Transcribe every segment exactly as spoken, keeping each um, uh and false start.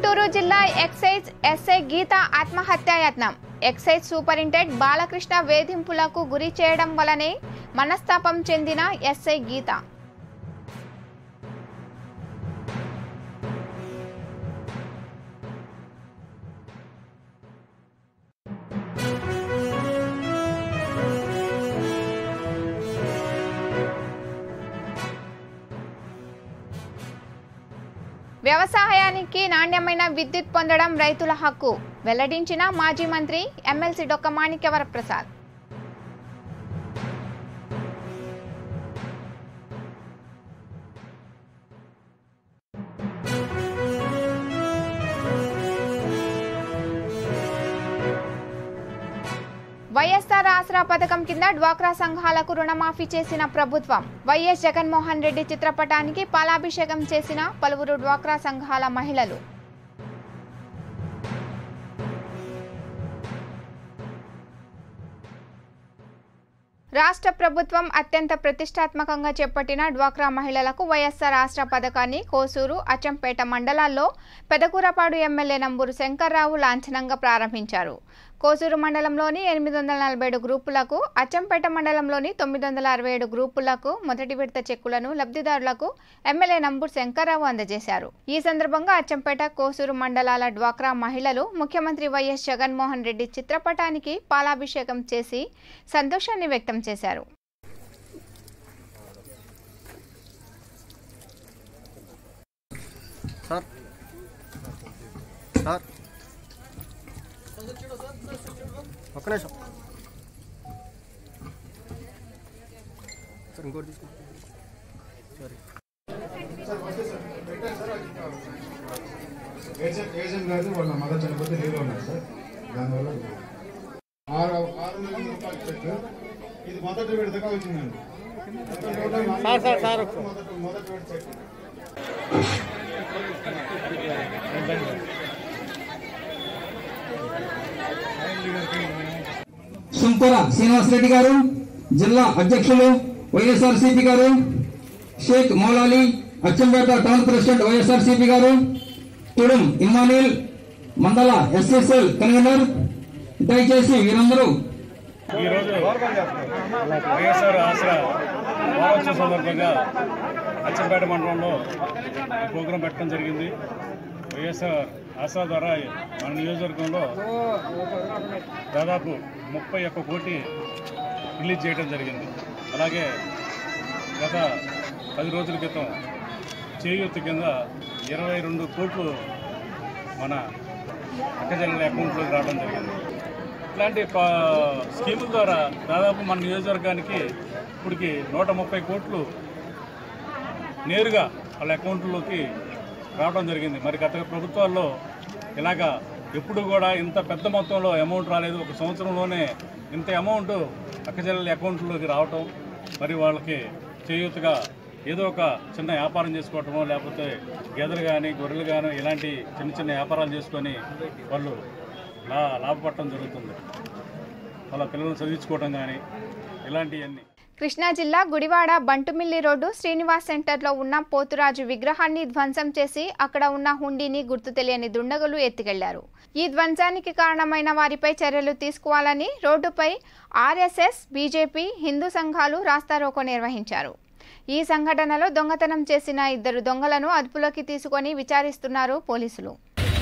గుంటూరు జిల్లా excise SI Geetha ఆత్మహత్యాయత్నం. Excise superintendent Balakrishna వేధింపులకు గురి చేయడం వల్లనే మనస్తాపం చెందిన ఎస్ఐ గీత. వ్యవసాయానికి నాణ్యమైన విద్యుత్ పొందడం రైతుల హక్కు వెల్లడించిన మాజీ మంత్రి ఎమ్మెల్సీ డొక్క మాణిక్య వరప్రసాద్. వైఎస్ఆర్ ఆసరా పథకం కింద డ్వాక్రా సంఘాలకు రుణమాఫీ చేసిన ప్రభుత్వం. వైఎస్ జగన్మోహన్ రెడ్డి చిత్రపటానికి పాలాభిషేకం చేసిన పలువురు డ్వాక్రా సంఘాల మహిళలు. రాష్ట్ర ప్రభుత్వం అత్యంత ప్రతిష్టాత్మకంగా చేపట్టిన డ్వాక్రా మహిళలకు వైఎస్ఆర్ ఆసరా పథకాన్ని కోసూరు, అచ్చంపేట మండలాల్లో పెదకూరపాడు ఎమ్మెల్యే నంబూరు శంకర్రావు లాంఛనంగా ప్రారంభించారు. కోసూరు మండలంలోని ఎనిమిది వందల నలభై ఏడు గ్రూపులకు, అచ్చంపేట మండలంలోని తొమ్మిది వందల అరవై ఏడు గ్రూపులకు మొదటి విడత చెక్కులను లబ్ధిదారులకు ఎమ్మెల్యే నంబూరు శంకర్రావు అందజేశారు. ఈ సందర్భంగా అచ్చంపేట, కోసూరు మండలాల డ్వాక్రా మహిళలు ముఖ్యమంత్రి వైఎస్ జగన్మోహన్ రెడ్డి చిత్రపటానికి పాలాభిషేకం చేసి సంతోషాన్ని వ్యక్తం చేశారు. ఏజెంట్ గారు వాళ్ళ మదర్ చనిపోతే లీవ్లో ఉన్నారు సార్. దానివల్ల ఆరు ఆరు నెలల రూపాయలు చెక్ ఇది మొదటి విడతగా వచ్చిందండి. మొదటి విడత చెక్ సుంకర శ్రీనివాసరెడ్డి గారు, జిల్లా అధ్యక్షులు వైఎస్ఆర్సీపీ గారు, షేక్ మౌలాలి అచ్చంపేట టౌన్ ప్రెసిడెంట్ వైఎస్ఆర్సీపీ గారు, తుడుం ఇమానిల్ మండల ఎస్ఎస్ఎల్ కన్వీనర్. దయచేసి వీరందరూ ఈరోజు వైఎస్ఆర్ ఆసరా వారోత్సవ సందర్భంగా అచ్చంపేట మండలంలో ప్రోగ్రాం పెట్టడం జరిగింది. వైఎస్ఆర్ ఆసరా ద్వారా మన నియోజకవర్గంలో దాదాపు ముప్పై ఒక్క కోటి రిలీజ్ చేయడం జరిగింది. అలాగే గత పది రోజుల క్రితం చేయూత్ కింద ఇరవై రెండు కోట్లు మన అక్కజనుల అకౌంట్లోకి రావడం జరిగింది. ఇట్లాంటి స్కీముల ద్వారా దాదాపు మన నియోజకవర్గానికి ఇప్పటికి నూట ముప్పై కోట్లు నేరుగా వాళ్ళ అకౌంట్లోకి రావడం జరిగింది. మరి గత ప్రభుత్వాల్లో ఇలాగా ఎప్పుడు కూడా ఇంత పెద్ద మొత్తంలో అమౌంట్ రాలేదు. ఒక సంవత్సరంలోనే ఇంత అమౌంట్ అక్కజనుల అకౌంట్లోకి రావటం, మరి వాళ్ళకి చేయూతగా ఏదో ఒక చిన్న వ్యాపారం చేసుకోవటమో, లేకపోతే గేదెలు కానీ గొర్రెలు కానీ ఇలాంటి చిన్న చిన్న వ్యాపారాలు చేసుకొని వాళ్ళు లా లాభపడటం జరుగుతుంది. వాళ్ళ పిల్లలను చదివించుకోవటం కానీ ఇలాంటివన్నీ. కృష్ణా జిల్లా గుడివాడ బంటుమిల్లి రోడ్డు శ్రీనివాస్ సెంటర్లో ఉన్న పోతురాజు విగ్రహాన్ని ధ్వంసం చేసి అక్కడ ఉన్న హుండీని గుర్తు తెలియని దుండగులు ఎత్తుకెళ్లారు. ఈ ధ్వంసానికి కారణమైన వారిపై చర్యలు తీసుకోవాలని రోడ్డుపై ఆర్ఎస్ఎస్, బీజేపీ, హిందూ సంఘాలు రాస్తారోకో నిర్వహించారు. ఈ సంఘటనలో దొంగతనం చేసిన ఇద్దరు దొంగలను అదుపులోకి తీసుకొని విచారిస్తున్నారు పోలీసులు.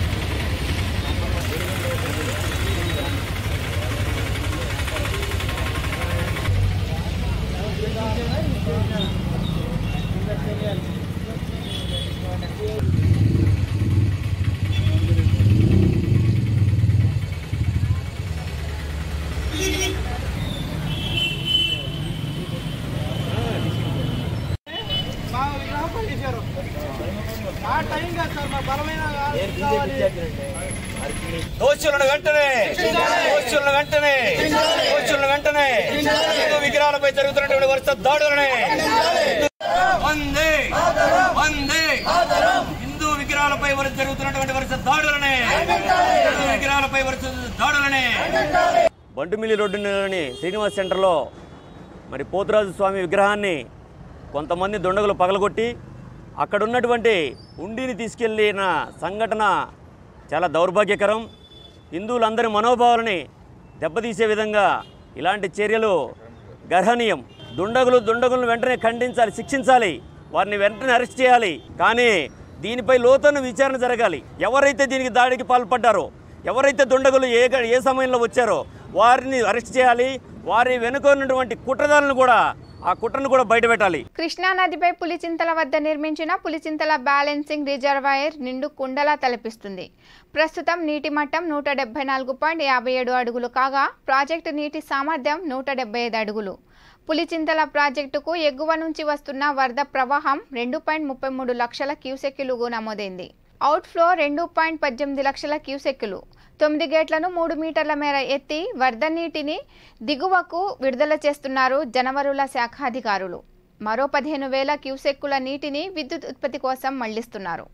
దోషులను వెంటనే దోషులను వెంటనే దోషులను వెంటనే హిందూ విగ్రహాలపై జరుగుతున్నటువంటి వరుస దాడులనే వందే వందే హిందూ విగ్రహాలపై జరుగుతున్నటువంటి వరుస దాడులనే హిందూ విగ్రహాలపై వరుస దాడులనే. బంటుమిల్లి రోడ్డులోని శ్రీనివాస్ సెంటర్లో మరి పోతురాజు స్వామి విగ్రహాన్ని కొంతమంది దుండగులు పగలగొట్టి అక్కడ ఉన్నటువంటి ఉండిని తీసుకెళ్లిన సంఘటన చాలా దౌర్భాగ్యకరం. హిందువులందరి మనోభావాలని దెబ్బతీసే విధంగా ఇలాంటి చర్యలు గర్హనీయం. దుండగులు దుండగులను వెంటనే ఖండించాలి, శిక్షించాలి, వారిని వెంటనే అరెస్ట్ చేయాలి. కానీ దీనిపై లోతైన విచారణ జరగాలి. ఎవరైతే దీనికి దాడికి పాల్పడ్డారో, ఎవరైతే దుండగులు ఏ ఏ సమయంలో వచ్చారో వారిని అరెస్ట్ చేయాలి. వారి వెనుక ఉన్నటువంటి కుట్రదారులను కూడా ఆ కుట్రను కూడా బయటపెట్టాలి. కృష్ణా నదిపై పులిచింతల వద్ద నిర్మించిన పులిచింతల బ్యాలెన్సింగ్ రిజర్వాయర్ నిండు కుండలా తలపిస్తుంది. ప్రస్తుతం నీటి మట్టం నూట డెబ్బై నాలుగు పాయింట్ యాభై ఏడు అడుగులు కాగా ప్రాజెక్టు నీటి సామర్థ్యం నూట డెబ్బై ఐదు అడుగులు. పులిచింతల ప్రాజెక్టుకు ఎగువ నుంచి వస్తున్న వరద ప్రవాహం రెండు పాయింట్ ముప్పై మూడు లక్షల క్యూసెక్కులుగా నమోదైంది. అవుట్ఫ్లో రెండు పాయింట్ పద్దెనిమిది లక్షల క్యూసెక్కులు. తొమ్మిది గేట్లను మూడు మీటర్ల మేర ఎత్తి వరద నీటిని దిగువకు విడుదల చేస్తున్నారు జలవనరుల శాఖ అధికారులు. మరో పదిహేను వేల క్యూసెక్కుల నీటిని విద్యుత్ ఉత్పత్తి కోసం మళ్లిస్తున్నారు.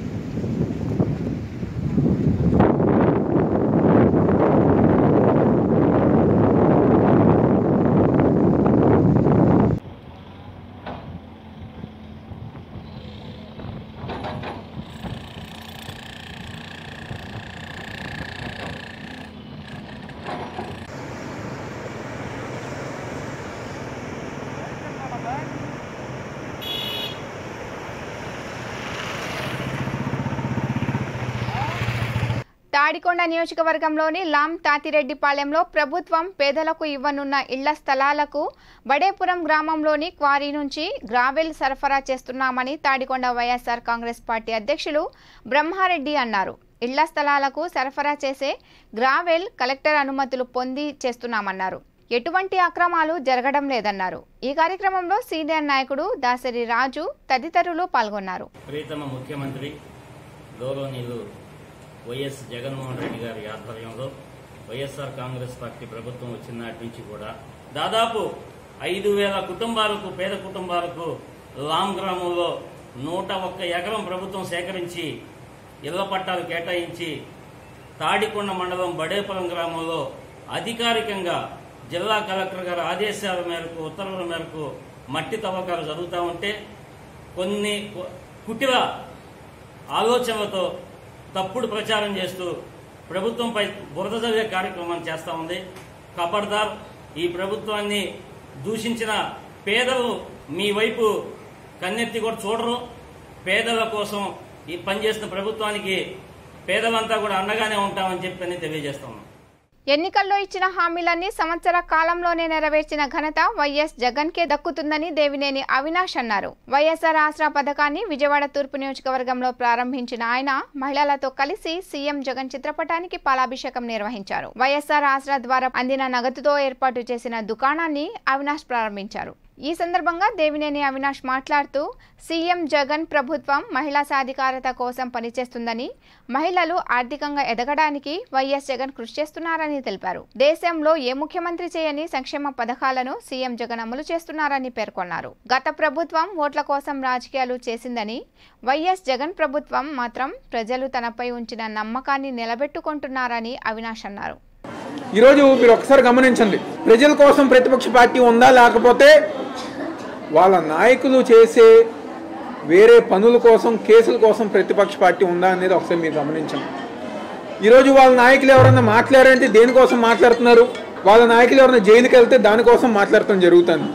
తాడికొండ నియోజకవర్గంలోని లాం తాతిరెడ్డిపాలెంలో ప్రభుత్వం పేదలకు ఇవ్వనున్న ఇళ్ల స్థలాలకు బడేపురం గ్రామంలోని క్వారీ నుంచి గ్రావెల్ సరఫరా చేస్తున్నామని తాడికొండ వైఎస్ఆర్ కాంగ్రెస్ పార్టీ అధ్యక్షులు బ్రహ్మారెడ్డి అన్నారు. ఇళ్ల స్థలాలకు సరఫరా చేసే గ్రావెల్ కలెక్టర్ అనుమతులు పొంది చేస్తున్నామన్నారు. ఎటువంటి అక్రమాలు జరగడం లేదన్నారు. ఈ కార్యక్రమంలో సీనియర్ నాయకుడు దాసరి రాజు తదితరులు పాల్గొన్నారు. ప్రియతమ ముఖ్యమంత్రి గౌరవనీయులు వైఎస్ జగన్మోహన్ రెడ్డి గారి ఆధ్వర్యంలో వైఎస్ఆర్ కాంగ్రెస్ పార్టీ ప్రభుత్వం వచ్చిన నాటి నుంచి కూడా దాదాపు ఐదు వేల కుటుంబాలకు, పేద కుటుంబాలకు లాం గ్రామంలో నూట ఒక్క ఎకరం ప్రభుత్వం సేకరించి ఇళ్ల పట్టాలు కేటాయించి తాడికొండ మండలం బడేపురం గ్రామంలో అధికారికంగా జిల్లా కలెక్టర్ గారి ఆదేశాల మేరకు, ఉత్తర్వుల మేరకు మట్టి తవ్వకాలు జరుగుతూ ఉంటే కొన్ని కుటిల ఆలోచనలతో తప్పుడు ప్రచారం చేస్తూ ప్రభుత్వంపై బురద చదివే కార్యక్రమం చేస్తూ ఉంది. ఖబర్దార్, ఈ ప్రభుత్వాన్ని దూషించిన పేదలు మీ వైపు కన్నెత్తి కూడా చూడరు. పేదల కోసం ఈ పనిచేస్తున్న ప్రభుత్వానికి పేదలంతా కూడా అండగానే ఉంటామని చెప్పని తెలియజేస్తాము. ఎన్నికల్లో ఇచ్చిన హామీలన్నీ సంవత్సర కాలంలోనే నెరవేర్చిన ఘనత వైఎస్ జగన్ కే దక్కుతుందని దేవినేని అవినాష్ అన్నారు. వైఎస్ఆర్ ఆసరా పథకాన్ని విజయవాడ తూర్పు నియోజకవర్గంలో ప్రారంభించిన ఆయన మహిళలతో కలిసి సీఎం జగన్ చిత్రపటానికి పాలాభిషేకం నిర్వహించారు. వైఎస్ఆర్ ఆసరా ద్వారా అందిన నగదుతో ఏర్పాటు చేసిన దుకాణాన్ని అవినాష్ ప్రారంభించారు. ఈ సందర్భంగా దేవినేని అవినాష్ మాట్లాడుతూ సీఎం జగన్ ప్రభుత్వం మహిళా సాధికారత కోసం పనిచేస్తుందని, మహిళలు ఆర్థికంగా ఎదగడానికి వైఎస్ జగన్ కృషి చేస్తున్నారని తెలిపారు. దేశంలో ఏ ముఖ్యమంత్రి చేయని సంక్షేమ పథకాలను సీఎం జగన్ అమలు చేస్తున్నారని పేర్కొన్నారు. గత ప్రభుత్వం ఓట్ల కోసం రాజకీయాలు చేసిందని, వైఎస్ జగన్ ప్రభుత్వం మాత్రం ప్రజలు తనపై ఉంచిన నమ్మకాన్ని నిలబెట్టుకుంటున్నారని అవినాష్ అన్నారు. ఈరోజు మీరు ఒకసారి గమనించండి, ప్రజల కోసం ప్రతిపక్ష పార్టీ ఉందా, లేకపోతే వాళ్ళ నాయకులు చేసే వేరే పనుల కోసం, కేసుల కోసం ప్రతిపక్ష పార్టీ ఉందా అనేది ఒకసారి మీరు గమనించండి. ఈరోజు వాళ్ళ నాయకులు ఎవరైనా మాట్లాడారంటే దేనికోసం మాట్లాడుతున్నారు, వాళ్ళ నాయకులు ఎవరైనా జైలుకి వెళ్తే దానికోసం మాట్లాడటం జరుగుతుంది.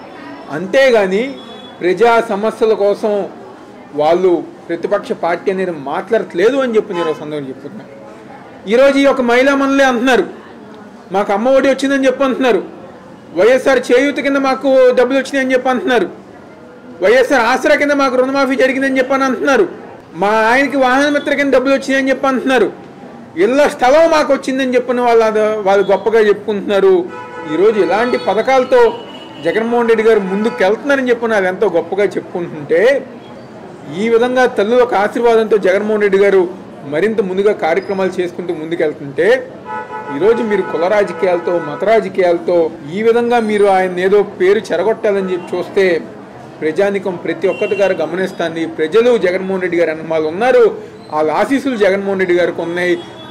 అంతేగాని ప్రజా సమస్యల కోసం వాళ్ళు ప్రతిపక్ష పార్టీ అనేది మాట్లాడట్లేదు అని చెప్పి నేను సందర్భం చెప్తున్నాను. ఈరోజు ఈ యొక్క మహిళా మనులే అంటున్నారు, మాకు అమ్మ ఒడి వచ్చిందని చెప్పి అంటున్నారు, వైఎస్ఆర్ చేయూత కింద మాకు డబ్బులు వచ్చినాయని చెప్పి అంటున్నారు, వైఎస్ఆర్ ఆసరా కింద మాకు రుణమాఫీ జరిగిందని చెప్పని అంటున్నారు, మా ఆయనకి వాహన మిత్ర కింద డబ్బులు వచ్చినాయని చెప్పి అంటున్నారు, ఇళ్ళ స్థలం మాకు వచ్చిందని చెప్పిన వాళ్ళ వాళ్ళు గొప్పగా చెప్పుకుంటున్నారు. ఈరోజు ఇలాంటి పథకాలతో జగన్మోహన్ రెడ్డి గారు ముందుకు వెళ్తున్నారని చెప్పిన అది ఎంతో గొప్పగా చెప్పుకుంటుంటే, ఈ విధంగా తల్లి ఒక ఆశీర్వాదంతో జగన్మోహన్ రెడ్డి గారు మరింత ముందుగా కార్యక్రమాలు చేసుకుంటూ ముందుకెళ్తుంటే, ఈరోజు మీరు కుల రాజకీయాలతో, మత రాజకీయాలతో ఈ విధంగా మీరు ఆయన ఏదో పేరు చెరగొట్టాలని చెప్పి చూస్తే ప్రజానికం ప్రతి ఒక్కటి గారు గమనిస్తుంది. ప్రజలు జగన్మోహన్ రెడ్డి గారు అన్నమాలు ఉన్నారు, వాళ్ళ ఆశీస్సులు జగన్మోహన్ రెడ్డి గారికి ఉన్నాయి.